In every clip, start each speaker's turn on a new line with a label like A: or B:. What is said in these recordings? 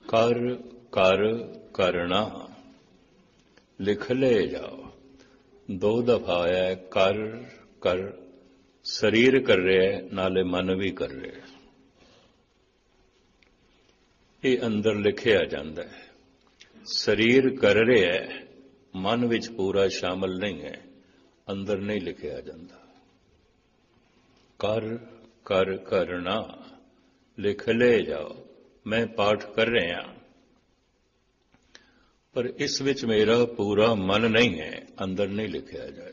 A: ਕਰ ਕਰ ਕਰਣਾ ਲਿਖ ਲੈ ਜਾਓ। ਦੋ ਦਫਾ ਆਇਆ ਕਰ ਕਰ। ਸਰੀਰ ਕਰ ਰਿਹਾ ਨਾਲੇ ਮਨ ਵੀ ਕਰ ਰਿਹਾ। ਇਹ ਅੰਦਰ ਲਿਖਿਆ ਜਾਂਦਾ ਹੈ। ਸਰੀਰ ਕਰ ਰਿਹਾ ਹੈ, ਮਨ ਵਿੱਚ ਪੂਰਾ ਸ਼ਾਮਲ ਨਹੀਂ ਹੈ, ਅੰਦਰ ਨਹੀਂ ਲਿਖਿਆ ਜਾਂਦਾ। ਕਰ ਕਰ ਕਰਨਾ ਲਿਖ ਲੈ ਜਾਓ। ਮੈਂ ਪਾਠ ਕਰ ਰਿਹਾ ਪਰ ਇਸ ਵਿੱਚ ਮੇਰਾ ਪੂਰਾ ਮਨ ਨਹੀਂ ਹੈ, ਅੰਦਰ ਨਹੀਂ ਲਿਖਿਆ ਜਾਏਗਾ।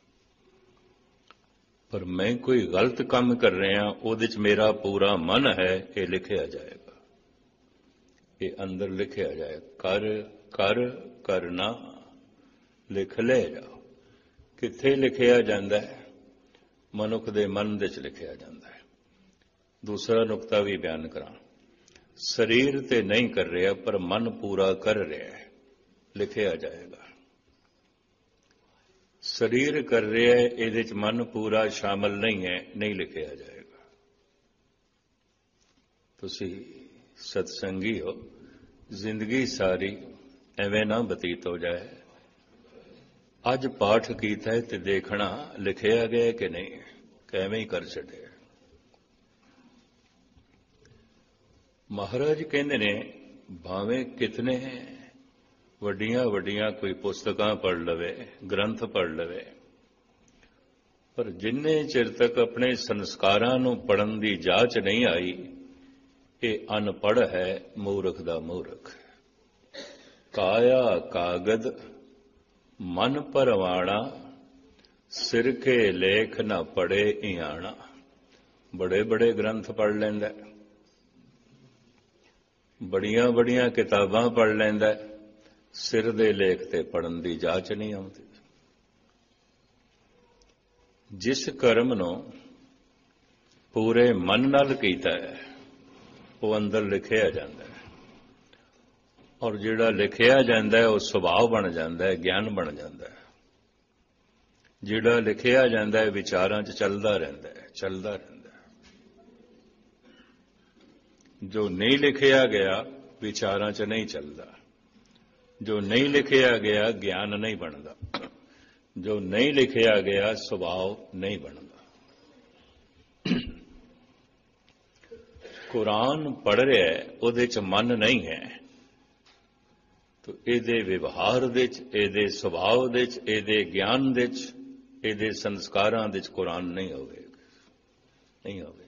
A: ਪਰ ਮੈਂ ਕੋਈ ਗਲਤ ਕੰਮ ਕਰ ਰਿਹਾ, ਉਹਦੇ 'ਚ ਮੇਰਾ ਪੂਰਾ ਮਨ ਹੈ, ਇਹ ਲਿਖਿਆ ਜਾਏਗਾ। ਇਹ ਅੰਦਰ ਲਿਖਿਆ ਜਾਏ। ਕਰ ਕਰ ਕਰਨਾ ਲਿਖ ਲੈ ਜਾਓ। ਕਿੱਥੇ ਲਿਖਿਆ ਜਾਂਦਾ ਹੈ? ਮਨੁੱਖ ਦੇ ਮਨ ਦੇ 'ਚ ਲਿਖਿਆ ਜਾਂਦਾ ਹੈ। ਦੂਸਰਾ ਨੁਕਤਾ ਵੀ ਬਿਆਨ ਕਰਾਂ। ਸਰੀਰ ਤੇ ਨਹੀਂ ਕਰ ਰਿਹਾ ਪਰ ਮਨ ਪੂਰਾ ਕਰ ਰਿਹਾ ਹੈ, ਲਿਖਿਆ ਜਾਏਗਾ। ਸਰੀਰ ਕਰ ਰਿਹਾ ਹੈ, ਇਹਦੇ 'ਚ ਮਨ ਪੂਰਾ ਸ਼ਾਮਲ ਨਹੀਂ ਹੈ, ਨਹੀਂ ਲਿਖਿਆ ਜਾਏਗਾ। ਤੁਸੀਂ ਸਤਸੰਗੀ ਹੋ, ਜ਼ਿੰਦਗੀ ਸਾਰੀ ਐਵੇਂ ਨਾ ਬਤੀਤ ਹੋ ਜਾਏ ਅੱਜ ਪਾਠ ਕੀਤਾ ਤੇ ਦੇਖਣਾ ਲਿਖਿਆ ਗਿਆ ਕਿ ਨਹੀਂ, ਕਿਵੇਂ ਹੀ ਕਰ ਛੱਡਿਆ। ਮਹਾਰਾਜ ਕਹਿੰਦੇ ਨੇ ਭਾਵੇਂ ਕਿਤਨੇ ਵੱਡੀਆਂ ਵੱਡੀਆਂ ਕੋਈ ਪੁਸਤਕਾਂ ਪੜ੍ਹ ਲਵੇ, ਗ੍ਰੰਥ ਪੜ੍ਹ ਲਵੇ, ਪਰ ਜਿੰਨੇ ਚਿਰ ਤੱਕ ਆਪਣੇ ਸੰਸਕਾਰਾਂ ਨੂੰ ਪੜ੍ਹਨ ਦੀ ਜਾਂਚ ਨਹੀਂ ਆਈ, ਇਹ ਅਨਪੜ੍ਹ ਹੈ, ਮੂਰਖ ਦਾ ਮੂਰਖ। ਕਾਇਆ ਕਾਗਦ ਮਨ ਪਰਵਾਣਾ, ਸਿਰ ਕੇ ਲੇਖ ਨਾ ਪੜ੍ਹੇ ਇਆਣਾ। ਬੜੇ ਬੜੇ ਗ੍ਰੰਥ ਪੜ੍ਹ ਲੈਂਦਾ, ਬੜੀਆਂ ਬੜੀਆਂ ਕਿਤਾਬਾਂ ਪੜ੍ਹ ਲੈਂਦਾ, ਸਿਰ ਦੇ ਲੇਖ ਤੇ ਪੜ੍ਹਨ ਦੀ ਜਾਂਚ ਨਹੀਂ ਆਉਂਦੀ। ਜਿਸ ਕਰਮ ਨੂੰ ਪੂਰੇ ਮਨ ਨਾਲ ਕੀਤਾ ਹੈ, ਉਹ ਅੰਦਰ ਲਿਖਿਆ ਜਾਂਦਾ ਹੈ। ਔਰ ਜਿਹੜਾ ਲਿਖਿਆ ਜਾਂਦਾ ਹੈ ਉਹ ਸੁਭਾਅ ਬਣ ਜਾਂਦਾ ਹੈ, ਗਿਆਨ ਬਣ ਜਾਂਦਾ ਹੈ। ਜਿਹੜਾ ਲਿਖਿਆ ਜਾਂਦਾ ਹੈ ਵਿਚਾਰਾਂ 'ਚ ਚੱਲਦਾ ਰਹਿੰਦਾ ਹੈ, ਚੱਲਦਾ ਰਹਿੰਦਾ ਹੈ। ਜੋ ਨਹੀਂ ਲਿਖਿਆ ਗਿਆ ਵਿਚਾਰਾਂ 'ਚ ਨਹੀਂ ਚੱਲਦਾ। ਜੋ ਨਹੀਂ ਲਿਖਿਆ ਗਿਆ ਗਿਆਨ ਨਹੀਂ ਬਣਦਾ। ਜੋ ਨਹੀਂ ਲਿਖਿਆ ਗਿਆ ਸੁਭਾਅ ਨਹੀਂ ਬਣਦਾ। ਕੁਰਾਨ ਪੜ੍ਹ ਰਿਹਾ ਹੈ, ਉਹਦੇ 'ਚ ਮਨ ਨਹੀਂ ਹੈ, ਤਾਂ ਇਹਦੇ ਵਿਵਹਾਰ ਦੇ 'ਚ, ਇਹਦੇ ਸੁਭਾਅ ਦੇ 'ਚ, ਇਹਦੇ ਗਿਆਨ ਦੇ 'ਚ, ਇਹਦੇ ਸੰਸਕਾਰਾਂ ਦੇ 'ਚ ਕੁਰਾਨ ਨਹੀਂ ਹੋਵੇਗਾ, ਨਹੀਂ ਹੋਵੇਗਾ।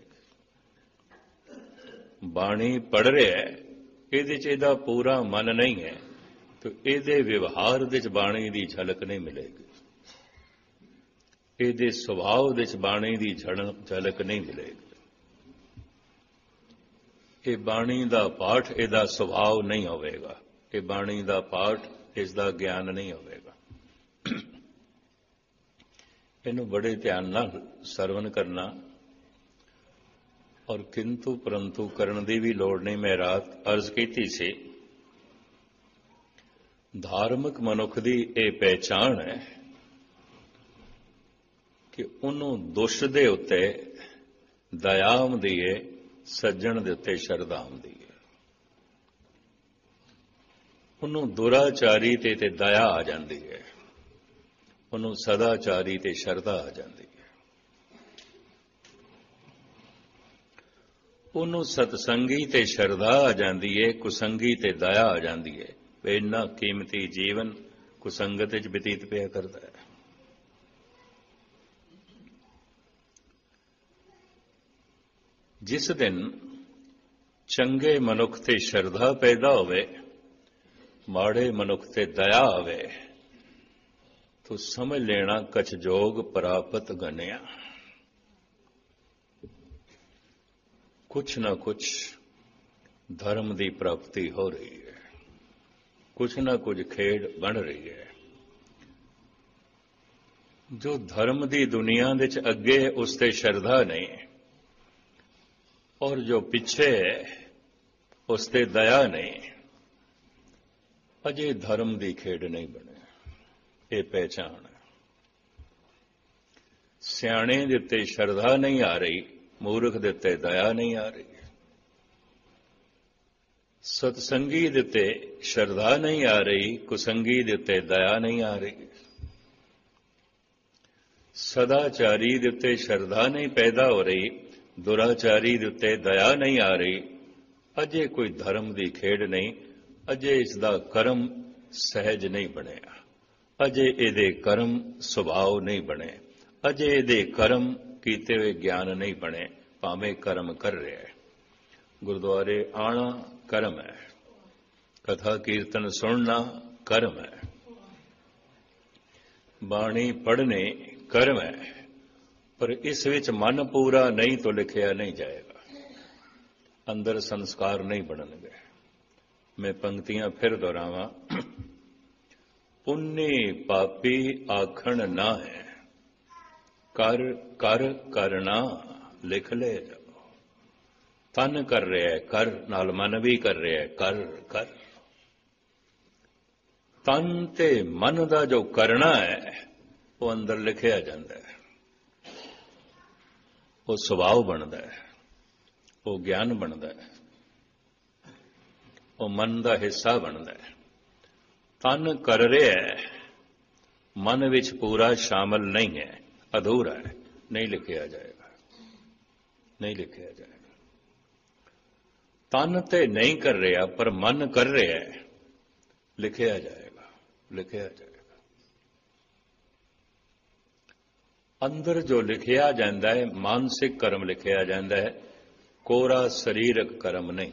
A: ਬਾਣੀ ਪੜ੍ਹ ਰਿਹਾ ਹੈ, ਇਹਦੇ 'ਚ ਇਹਦਾ ਪੂਰਾ ਮਨ ਨਹੀਂ ਹੈ, ਤਾਂ ਇਹਦੇ ਵਿਵਹਾਰ ਦੇ 'ਚ ਬਾਣੀ ਦੀ ਝਲਕ ਨਹੀਂ ਮਿਲੇਗੀ। ਇਹਦੇ ਸੁਭਾਅ ਦੇ 'ਚ ਬਾਣੀ ਦੀ ਝਲਕ ਨਹੀਂ ਮਿਲੇਗੀ। ਇਹ ਬਾਣੀ ਦਾ ਪਾਠ ਇਹਦਾ ਸੁਭਾਅ ਨਹੀਂ ਹੋਵੇਗਾ। ਇਹ ਬਾਣੀ ਦਾ ਪਾਠ ਇਸ ਦਾ ਗਿਆਨ ਨਹੀਂ ਹੋਵੇਗਾ। ਇਹਨੂੰ ਬੜੇ ਧਿਆਨ ਨਾਲ ਸਰਵਨ ਕਰਨਾ ਔਰ ਕਿੰਤੂ ਪਰੰਤੂ ਕਰਨ ਦੀ ਵੀ ਲੋੜ ਨਹੀਂ। ਮੈਂ ਰਾਤ ਅਰਜ਼ ਕੀਤੀ ਸੀ, ਧਾਰਮਿਕ ਮਨੁੱਖ ਦੀ ਇਹ ਪਹਿਚਾਣ ਹੈ ਕਿ ਉਹਨੂੰ ਦੁਸ਼ ਦੇ ਉੱਤੇ ਦਇਆ ਆਉਂਦੀ ਹੈ, ਸੱਜਣ ਦੇ ਉੱਤੇ ਸ਼ਰਧਾ ਆਉਂਦੀ ਹੈ। ਉਹਨੂੰ ਦੁਰਾਚਾਰੀ ਤੇ ਦਇਆ ਆ ਜਾਂਦੀ ਹੈ, ਉਹਨੂੰ ਸਦਾਚਾਰੀ ਤੇ ਸ਼ਰਧਾ ਆ ਜਾਂਦੀ ਹੈ। ਉਹਨੂੰ ਸਤਸੰਗੀ ਤੇ ਸ਼ਰਧਾ ਆ ਜਾਂਦੀ ਹੈ, ਕੁਸੰਗੀ ਤੇ ਦਇਆ ਆ ਜਾਂਦੀ ਹੈ। ਇੰਨਾ ਕੀਮਤੀ ਜੀਵਨ ਕੁਸੰਗਤ ਵਿੱਚ ਬਤੀਤ ਪਿਆ ਕਰਦਾ ਹੈ। ਜਿਸ ਦਿਨ ਚੰਗੇ ਮਨੁੱਖ ਤੇ ਸ਼ਰਧਾ ਪੈਦਾ ਹੋਵੇ, ਮਾੜੇ ਮਨੁੱਖ ਤੇ ਦਇਆ ਆਵੇ, ਤੋ ਸਮਝ ਲੈਣਾ ਕਛ ਜੋਗ ਪ੍ਰਾਪਤ ਗਨਿਆ। ਕੁਛ ਨਾ ਕੁਛ ਧਰਮ ਦੀ ਪ੍ਰਾਪਤੀ ਹੋ ਰਹੀ ਹੈ, ਕੁਛ ਨਾ ਕੁਝ ਖੇਡ ਬਣ ਰਹੀ ਹੈ। ਜੋ ਧਰਮ ਦੀ ਦੁਨੀਆ ਦੇ ਚ ਅੱਗੇ ਉਸ ਤੇ ਸ਼ਰਧਾ ਨਹੀਂ, ਔਰ ਜੋ ਪਿੱਛੇ ਉਸ ਤੇ ਦਇਆ ਨਹੀਂ, ਅਜੇ ਧਰਮ ਦੀ ਖੇਡ ਨਹੀਂ ਬਣੇ। ਇਹ ਪਹਿਚਾਣ। ਸਿਆਣੇ ਦੇ ਉੱਤੇ ਸ਼ਰਧਾ ਨਹੀਂ ਆ ਰਹੀ, ਮੂਰਖ ਦੇ ਉੱਤੇ ਦਇਆ ਨਹੀਂ ਆ ਰਹੀ। ਸਤਸੰਗੀ ਦੇ ਉੱਤੇ ਸ਼ਰਧਾ ਨਹੀਂ ਆ ਰਹੀ, ਕੁਸੰਗੀ ਦੇ ਉੱਤੇ ਦਇਆ ਨਹੀਂ ਆ ਰਹੀ। ਸਦਾਚਾਰੀ ਦੇ ਉੱਤੇ ਸ਼ਰਧਾ ਨਹੀਂ ਪੈਦਾ ਹੋ ਰਹੀ, ਦੁਰਾਚਾਰੀ ਦੇ ਉੱਤੇ ਦਇਆ ਨਹੀਂ ਆ ਰਹੀ। ਅਜੇ ਕੋਈ ਧਰਮ ਦੀ ਖੇਡ ਨਹੀਂ, ਅਜੇ ਇਸ ਦਾ ਕਰਮ ਸਹਿਜ ਨਹੀਂ ਬਣਿਆ, ਅਜੇ ਇਹਦੇ ਕਰਮ ਸੁਭਾਅ ਨਹੀਂ ਬਣੇ, ਅਜੇ ਇਹਦੇ ਕਰਮ ਕੀਤੇ ਹੋਏ ਗਿਆਨ ਨਹੀਂ ਬਣੇ, ਭਾਵੇਂ ਕਰਮ ਕਰ ਰਿਹਾ ਹੈ। ਗੁਰਦੁਆਰੇ ਆਣਾ ਕਰਮ ਹੈ, ਕਥਾ ਕੀਰਤਨ ਸੁਣਨਾ ਕਰਮ ਹੈ, ਬਾਣੀ ਪੜ੍ਹਨੇ ਕਰਮ ਹੈ, ਪਰ ਇਸ ਵਿੱਚ ਮਨ ਪੂਰਾ ਨਹੀਂ ਤਾਂ ਲਿਖਿਆ ਨਹੀਂ ਜਾਏਗਾ, ਅੰਦਰ ਸੰਸਕਾਰ ਨਹੀਂ ਬਣਨਗੇ। ਮੈਂ ਪੰਕਤੀਆਂ ਫਿਰ ਦੁਹਰਾਵਾਂ। ਪੁੰਨੇ ਪਾਪੀ ਆਖਣ ਨਾ ਹੈ, ਕਰ ਕਰ ਕਰਨਾ ਲਿਖ ਲੈ ਜਾਓ। ਤਨ ਕਰ ਰਿਹਾ ਹੈ, ਕਰ ਨਾਲ ਮਨ ਵੀ ਕਰ ਰਿਹਾ ਹੈ, ਕਰ ਕਰ। ਤਨ ਤੇ ਮਨ ਦਾ ਜੋ ਕਰਨਾ ਹੈ ਉਹ ਅੰਦਰ ਲਿਖਿਆ ਜਾਂਦਾ ਹੈ, ਉਹ ਸੁਭਾਅ ਬਣਦਾ ਹੈ, ਉਹ ਗਿਆਨ ਬਣਦਾ ਹੈ, ਉਹ ਮਨ ਦਾ ਹਿੱਸਾ ਬਣਦਾ ਹੈ। ਤਨ ਕਰ ਰਿਹਾ ਹੈ, ਮਨ ਵਿੱਚ ਪੂਰਾ ਸ਼ਾਮਲ ਨਹੀਂ ਹੈ, ਅਧੂਰਾ ਹੈ, ਨਹੀਂ ਲਿਖਿਆ ਜਾਏਗਾ, ਨਹੀਂ ਲਿਖਿਆ ਜਾਏਗਾ। ਤਨ ਤੇ ਨਹੀਂ ਕਰ ਰਿਹਾ ਪਰ ਮਨ ਕਰ ਰਿਹਾ ਹੈ, ਲਿਖਿਆ ਜਾਏਗਾ, ਲਿਖਿਆ ਜਾਏਗਾ। ਅੰਦਰ ਜੋ ਲਿਖਿਆ ਜਾਂਦਾ ਹੈ ਮਾਨਸਿਕ ਕਰਮ ਲਿਖਿਆ ਜਾਂਦਾ ਹੈ, ਕੋਰਾ ਸਰੀਰਕ ਕਰਮ ਨਹੀਂ।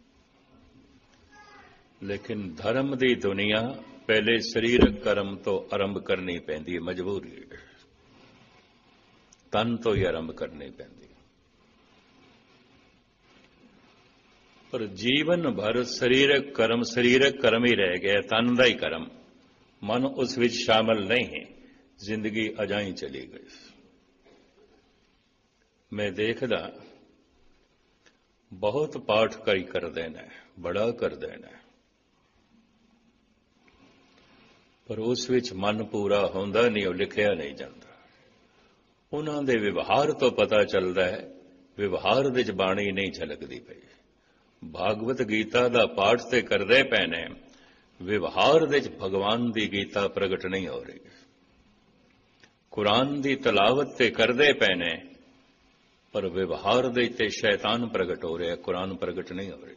A: ਲੇਕਿਨ ਧਰਮ ਦੀ ਦੁਨੀਆ ਪਹਿਲੇ ਸਰੀਰਕ ਕਰਮ ਤੋਂ ਆਰੰਭ ਕਰਨੀ ਪੈਂਦੀ ਹੈ, ਮਜਬੂਰੀ ਹੈ, ਤਨ ਤੋਂ ਹੀ ਆਰੰਭ ਕਰਨੀ ਪੈਂਦੀ। ਪਰ ਜੀਵਨ ਭਰ ਸਰੀਰਕ ਕਰਮ ਹੀ ਰਹਿ ਗਿਆ, ਤਨ ਦਾ ਹੀ ਕਰਮ, ਮਨ ਉਸ ਵਿੱਚ ਸ਼ਾਮਲ ਨਹੀਂ ਹੈ, ਜ਼ਿੰਦਗੀ ਅਜਾਈ ਚਲੀ ਗਈ। ਮੈਂ ਦੇਖਦਾ ਬਹੁਤ ਪਾਠ ਕਈ ਕਰਦੇ ਨੇ, ਬੜਾ ਕਰਦੇ ਨੇ, ਪਰ ਉਸ ਵਿੱਚ ਮਨ ਪੂਰਾ ਹੁੰਦਾ ਨਹੀਂ, ਉਹ ਲਿਖਿਆ ਨਹੀਂ ਜਾਂਦਾ। ਉਹਨਾਂ ਦੇ ਵਿਵਹਾਰ ਤੋਂ ਪਤਾ ਚੱਲਦਾ ਹੈ, ਵਿਵਹਾਰ ਵਿੱਚ ਬਾਣੀ ਨਹੀਂ ਝਲਕਦੀ ਪਈ। ਭਾਗਵਤ ਗੀਤਾ ਦਾ ਪਾਠ ਤੇ ਕਰਦੇ ਪਏ ਨੇ, ਵਿਵਹਾਰ ਵਿੱਚ ਭਗਵਾਨ ਦੀ ਗੀਤਾ ਪ੍ਰਗਟ ਨਹੀਂ ਹੋ ਰਹੀ। ਕੁਰਾਨ ਦੀ ਤਲਾਵਤ ਤੇ ਕਰਦੇ ਪਏ ਨੇ, ਪਰ ਵਿਵਹਾਰ ਦੇ ਤੇ ਸ਼ੈਤਾਨ ਪ੍ਰਗਟ ਹੋ ਰਿਹਾ, ਕੁਰਾਨ ਪ੍ਰਗਟ ਨਹੀਂ ਹੋ ਰਹੀ।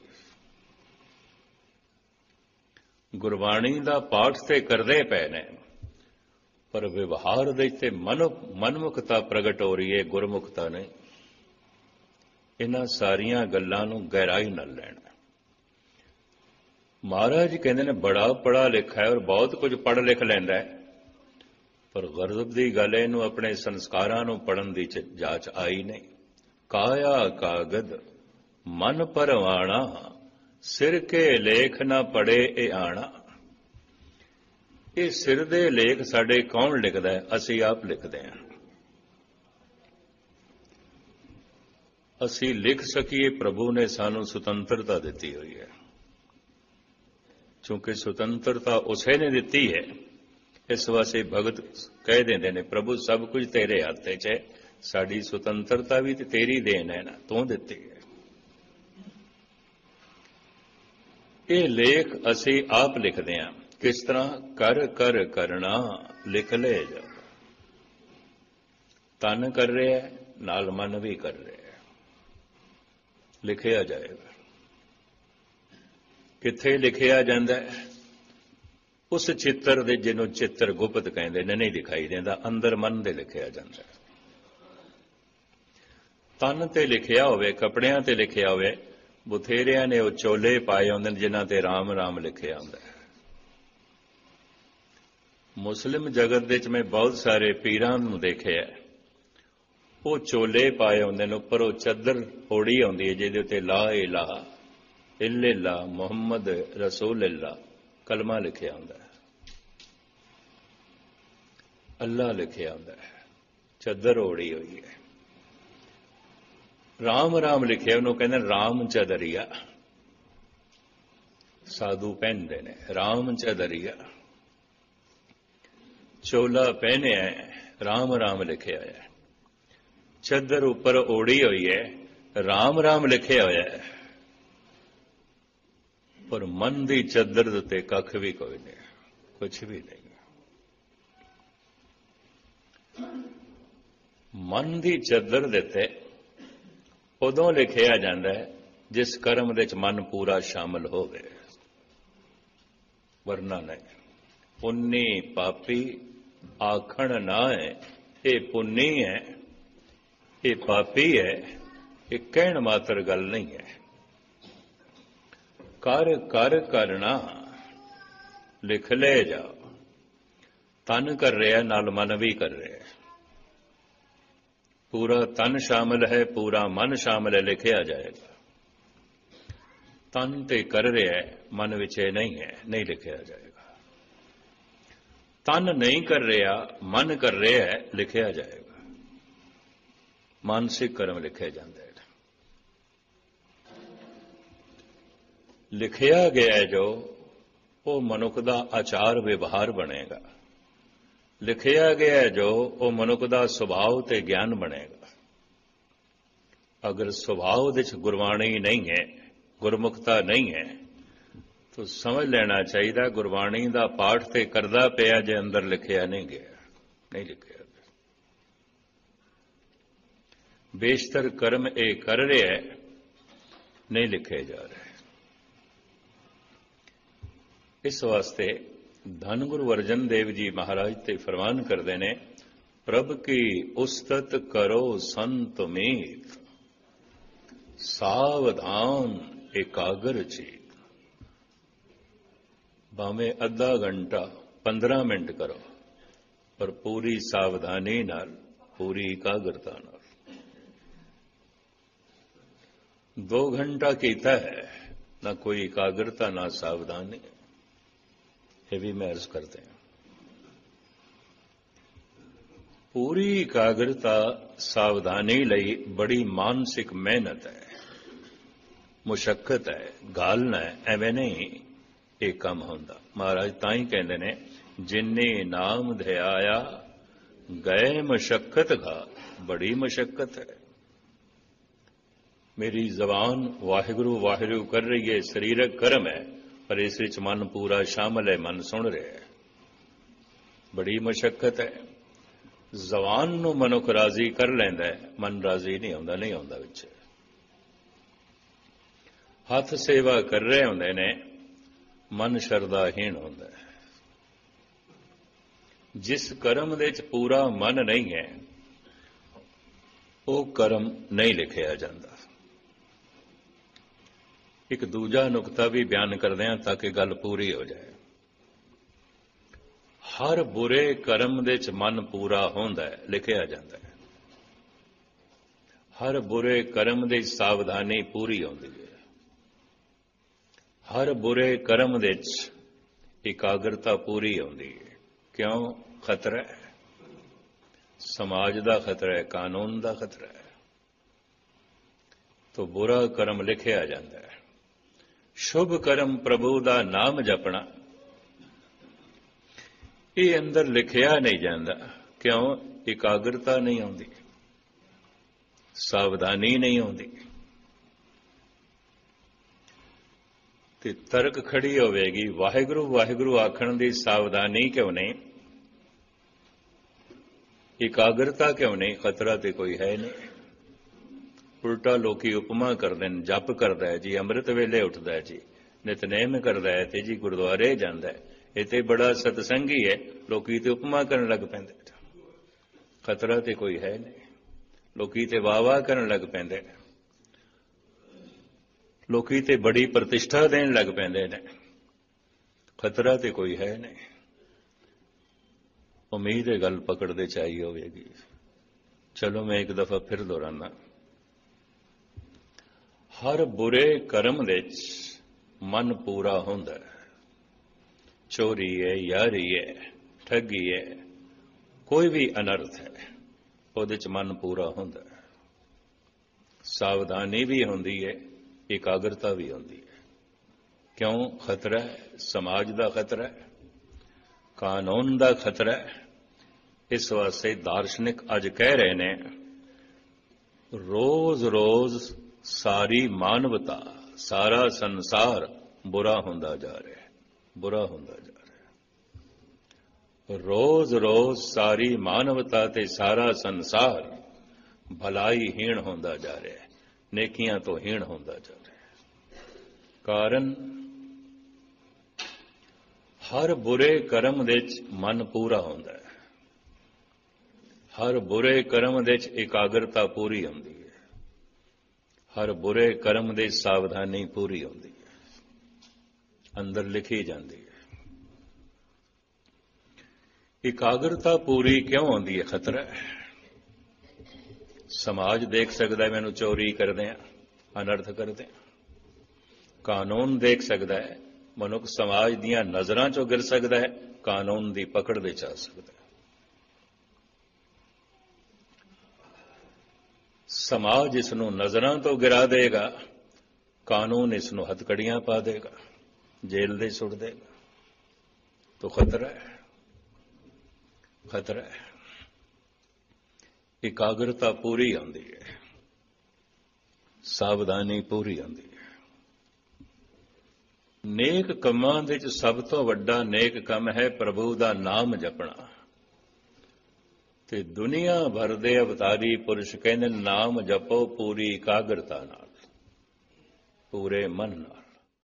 A: ਗੁਰਬਾਣੀ ਦਾ ਪਾਠ ਤੇ ਕਰਦੇ ਪਏ ਨੇ, ਪਰ ਵਿਵਹਾਰ ਦੇ ਤੇ ਮਨਮੁਖਤਾ ਪ੍ਰਗਟ ਹੋ ਰਹੀ ਹੈ, ਗੁਰਮੁਖਤਾ ਨਹੀਂ। ਇਹਨਾਂ ਸਾਰੀਆਂ ਗੱਲਾਂ ਨੂੰ ਗਹਿਰਾਈ ਨਾਲ ਲੈਣਾ। ਮਹਾਰਾਜ ਕਹਿੰਦੇ ਨੇ ਬੜਾ ਪੜ੍ਹਾ ਲਿਖਾ ਹੈ ਔਰ ਬਹੁਤ ਕੁਝ ਪੜ੍ਹ ਲਿਖ ਲੈਂਦਾ ਹੈ, ਪਰ ਗਰਜ਼ਬ ਦੀ ਗੱਲ ਹੈ ਇਹਨੂੰ ਆਪਣੇ ਸੰਸਕਾਰਾਂ ਨੂੰ ਪੜ੍ਹਨ ਦੀ ਜਾਚ ਆਈ ਨਹੀਂ। ਕਾਇਆ ਕਾਗਦ ਮਨ ਪਰਵਾਣਾ, ਸਿਰ ਕੇ ਲੇਖ ਨਾ ਪੜੇ ਇਹ ਆਣਾ। ਇਹ ਸਿਰ ਦੇ ਲੇਖ ਸਾਡੇ ਕੌਣ ਲਿਖਦਾ ਹੈ? ਅਸੀਂ ਆਪ ਲਿਖਦੇ ਹਾਂ। ਅਸੀਂ ਲਿਖ ਸਕੀਏ, ਪ੍ਰਭੂ ਨੇ ਸਾਨੂੰ ਸੁਤੰਤਰਤਾ ਦਿੱਤੀ ਹੋਈ ਹੈ। ਕਿਉਂਕਿ ਸੁਤੰਤਰਤਾ ਉਸੇ ਨੇ ਦਿੱਤੀ ਹੈ, ਇਸ ਵਾਸਤੇ ਭਗਤ ਕਹਿ ਦਿੰਦੇ ਨੇ ਪ੍ਰਭੂ ਸਭ ਕੁਝ ਤੇਰੇ ਹੱਥ 'ਚ ਹੈ, ਸਾਡੀ ਸੁਤੰਤਰਤਾ ਵੀ ਤੇ ਤੇਰੀ ਦੇਣ ਹੈ ਨਾ, ਤੂੰ ਦਿੱਤੀ ਹੈ। ਇਹ ਲੇਖ ਅਸੀਂ ਆਪ ਲਿਖਦੇ ਹਾਂ। ਕਿਸ ਤਰ੍ਹਾਂ? ਕਰ ਕਰ ਕਰਨਾ ਲਿਖ ਲੈ ਜਾ। ਤਨ ਕਰ ਰਿਹਾ ਨਾਲ ਮਨ ਵੀ ਕਰ ਰਿਹਾ, ਲਿਖਿਆ ਜਾਏਗਾ। ਕਿੱਥੇ ਲਿਖਿਆ ਜਾਂਦਾ ਹੈ? ਉਸ ਚਿੱਤਰ ਦੇ ਜਿਹਨੂੰ ਚਿੱਤਰ ਗੁਪਤ ਕਹਿੰਦੇ ਨੇ, ਨਹੀਂ ਦਿਖਾਈ ਦਿੰਦਾ, ਅੰਦਰ ਮਨ ਦੇ ਲਿਖਿਆ ਜਾਂਦਾ। ਤਨ ਤੇ ਲਿਖਿਆ ਹੋਵੇ, ਕੱਪੜਿਆਂ ਤੇ ਲਿਖਿਆ ਹੋਵੇ, ਬਥੇਰਿਆਂ ਨੇ ਉਹ ਚੋਲੇ ਪਾਏ ਹੁੰਦੇ ਨੇ ਜਿਨ੍ਹਾਂ ਤੇ ਰਾਮ ਰਾਮ ਲਿਖਿਆ ਹੁੰਦਾ ਹੈ। ਮੁਸਲਿਮ ਜਗਤ ਵਿੱਚ ਮੈਂ ਬਹੁਤ ਸਾਰੇ ਪੀਰਾਂ ਨੂੰ ਦੇਖਿਆ, ਉਹ ਚੋਲੇ ਪਾਏ ਹੁੰਦੇ ਨੇ, ਉੱਪਰ ਉਹ ਚੱਦਰ ਓੜੀ ਆਉਂਦੀ ਹੈ ਜਿਹਦੇ ਉੱਤੇ ਲਾ ਇਲਾਹਾ ਇल्लल्लाह ਮੁਹੰਮਦ ਰਸੂਲੁल्लाह ਕਲਮਾ ਲਿਖਿਆ ਹੁੰਦਾ ਹੈ, ਅੱਲਾ ਲਿਖਿਆ ਹੁੰਦਾ ਹੈ, ਚੱਦਰ ਓੜੀ ਹੋਈ ਹੈ। ਰਾਮ ਰਾਮ ਲਿਖਿਆ, ਉਹਨੂੰ ਕਹਿੰਦੇ ਰਾਮ ਚਦਰੀਆ। ਸਾਧੂ ਪਹਿਨਦੇ ਨੇ ਰਾਮ ਚਦਰੀਆ, ਚੋਲਾ ਪਹਿਨਿਆ, ਰਾਮ ਰਾਮ ਲਿਖਿਆ ਹੋਇਆ, ਚੱਦਰ ਉੱਪਰ ਓੜੀ ਹੋਈ ਹੈ, ਰਾਮ ਰਾਮ ਲਿਖਿਆ ਹੋਇਆ ਹੈ। पर मन की चादर उत्ते कख भी कोई नहीं, कुछ भी नहीं। मन की चादर देते उदों लिखिया जाता है जिस कर्म दे च मन पूरा शामिल हो गए, वरना नहीं। पुन्नी पापी आखण ना है, ये पुन्नी है, ये पापी है, ये कहण मात्र गल नहीं है। कर कर करना लिख ले जा, तन कर रहा नाल मन भी कर रहा है। पूरा तन शामिल है, पूरा मन शामिल है, लिखिया जाएगा। तन ते कर रहा है, मन विच नहीं है, नहीं लिखिया जाएगा। तन नहीं कर रहा, मन कर रहा है, लिखिया जाएगा। मानसिक कर्म लिखे जाते हैं। लिखिया गया है जो वो मनुख का आचार व्यवहार बनेगा। लिखिया गया है जो वो मनुख का सुभाव ते ज्ञान बनेगा। अगर सुभाव दे गुरबाणी नहीं है, गुरमुखता नहीं है, तो समझ लेना चाहिए गुरबाणी का पाठ ते करदा पिया जे अंदर लिखिया नहीं गया, नहीं लिखिया गया। बेशतर कर्म ये कर रहे है, नहीं लिखे जा रहे। इस वास्ते धन गुरु अर्जन देव जी महाराज ते फरमान करते ने, प्रभ की उस्तत करो संत मीत, सावधान एकाग्र चीत। भावें अद्धा घंटा 15 मिनट करो, पर पूरी सावधानी नाल, पूरी एकाग्रता नाल। 2 घंटा कीता है, ना कोई एकाग्रता ना सावधानी, ये भी मैं अर्ज करते हैं। पूरी एकाग्रता सावधानी लई बड़ी मानसिक मेहनत है, मुशक्कत है, गालना है, एवं नहीं ये काम होंदा। महाराज ताई कहते ने, जिन्ने नाम ध्याया गए मशक्कत घा, बड़ी मशक्कत है। मेरी जबान वाहिगुरु वाहिगुरु कर रही है, शरीरक कर्म है, पर इस विच मन पूरा शामिल है, मन सुन रहा है, बड़ी मशक्कत है। जबान नूं मनुख राजी कर लैंदा है, मन राजी नहीं होंदा, नहीं होंदा विच। हथ सेवा कर रहे होंदे ने, मन शरदाहीन होंदा है। जिस कर्म दे च पूरा मन नहीं है, वो कर्म नहीं लिखिया जाता। एक दूजा नुकता भी बयान करते हैं ताकि गल पूरी हो जाए। हर बुरे कर्म दे च मन पूरा होंदा है, लिखिया जाता है। हर बुरे कर्म दे सावधानी पूरी होंदी है। हर बुरे कर्म दे च एकाग्रता पूरी होंदी है। क्यों? खतरा है, समाज का खतरा है, कानून का खतरा है। तो बुरा कर्म लिखिया जाता है। शुभ कर्म प्रभु का नाम जपना, ये अंदर लिखिया नहीं जाता। क्यों? एकाग्रता नहीं आती, सावधानी नहीं आती। ते तर्क खड़ी होवेगी, वाहिगुरु वाहिगुरु आखण दी सावधानी क्यों नहीं, एकाग्रता क्यों नहीं? खतरा तो कोई है नहीं। उल्टा लोकी उपमा करते हैं, जप करता है जी, अमृत वेले उठता है जी, नितनेम करता है तो जी गुरुद्वारे जाता है, ये तो बड़ा सतसंगी है, लोकी तो उपमा करन लग पैंदे। खतरा तो कोई है नहीं। लोकी तो वाह वाह करन लग पैंदे, लोकी तो बड़ी प्रतिष्ठा देन लग पैंदे ने। खतरा तो कोई है नहीं। उम्मीद है गल पकड़ते चाहिए होगी। चलो मैं एक दफा फिर दोहराना। हर बुरे कर्म दे मन पूरा होंदा है। चोरी है, यारी है, ठगी है, कोई भी अनर्थ है, उहदे च मन पूरा होंदा है। सावधानी भी होंदी है, एकाग्रता भी होंदी है। क्यों? खतरा है, समाज का खतरा है, कानून का खतरा है। इस वास्ते दार्शनिक अज कह रहे ने, रोज रोज सारी मानवता, सारा संसार ਬੁਰਾ ਹੁੰਦਾ ਜਾ ਰਿਹਾ, ਬੁਰਾ ਹੁੰਦਾ ਜਾ ਰਿਹਾ। ਰੋਜ਼ ਰੋਜ਼ ਸਾਰੀ ਮਾਨਵਤਾ ਤੇ ਸਾਰਾ ਸੰਸਾਰ ਭਲਾਈ ਹੀਣ ਹੁੰਦਾ ਜਾ ਰਿਹਾ ਹੈ, ਨੇਕੀਆਂ ਤੋਂ ਹੀਣ ਹੁੰਦਾ ਜਾ ਰਿਹਾ ਹੈ। ਕਾਰਨ ਹਰ ਬੁਰੇ ਕਰਮ ਦੇ ਵਿੱਚ ਮਨ ਪੂਰਾ ਹੁੰਦਾ ਹੈ, ਹਰ ਬੁਰੇ ਕਰਮ ਦੇ ਵਿੱਚ ਇਕਾਗਰਤਾ ਪੂਰੀ ਹੁੰਦੀ ਹੈ, ਹਰ ਬੁਰੇ ਕਰਮ ਦੇ ਸਾਵਧਾਨੀ ਪੂਰੀ ਹੁੰਦੀ ਹੈ, ਅੰਦਰ ਲਿਖੀ ਜਾਂਦੀ ਹੈ। ਇਕਾਗਰਤਾ ਪੂਰੀ ਕਿਉਂ ਹੁੰਦੀ ਹੈ? ਖਤਰਾ ਹੈ। ਸਮਾਜ ਦੇਖ ਸਕਦਾ ਹੈ ਮੈਨੂੰ ਚੋਰੀ ਕਰਦੇ ਆ, ਅਨਰਥ ਕਰਦੇ ਆ। ਕਾਨੂੰਨ ਦੇਖ ਸਕਦਾ ਹੈ, ਮਨੁੱਖ ਸਮਾਜ ਦੀਆਂ ਨਜ਼ਰਾਂ 'ਚੋਂ ਗਿਰ ਸਕਦਾ ਹੈ, ਕਾਨੂੰਨ ਦੀ ਪਕੜ ਵਿੱਚ ਆ ਸਕਦਾ ਹੈ। ਸਮਾਜ ਇਸ ਨੂੰ ਨਜ਼ਰਾਂ ਤੋਂ ਗਿਰਾ ਦੇਗਾ, ਕਾਨੂੰਨ ਇਸ ਨੂੰ ਹੱਥਕੜੀਆਂ ਪਾ ਦੇਗਾ, ਜੇਲ੍ਹ ਦੇ ਸੁੱਟ ਦੇਗਾ। ਤਾਂ ਖਤਰਾ ਹੈ, ਖਤਰਾ ਹੈ। ਇਕਾਗਰਤਾ ਪੂਰੀ ਆਉਂਦੀ ਹੈ, ਸਾਵਧਾਨੀ ਪੂਰੀ ਆਉਂਦੀ ਹੈ। ਨੇਕ ਕੰਮਾਂ ਦੇ ਵਿੱਚ ਸਭ ਤੋਂ ਵੱਡਾ ਨੇਕ ਕੰਮ ਹੈ ਪ੍ਰਭੂ ਦਾ ਨਾਮ ਜਪਣਾ। ਤੇ ਦੁਨੀਆ ਭਰ ਦੇ ਅਵਤਾਰੀ ਪੁਰਸ਼ ਕਹਿੰਦੇ ਨਾਮ ਜਪੋ ਪੂਰੀ ਇਕਾਗਰਤਾ ਨਾਲ, ਪੂਰੇ ਮਨ ਨਾਲ।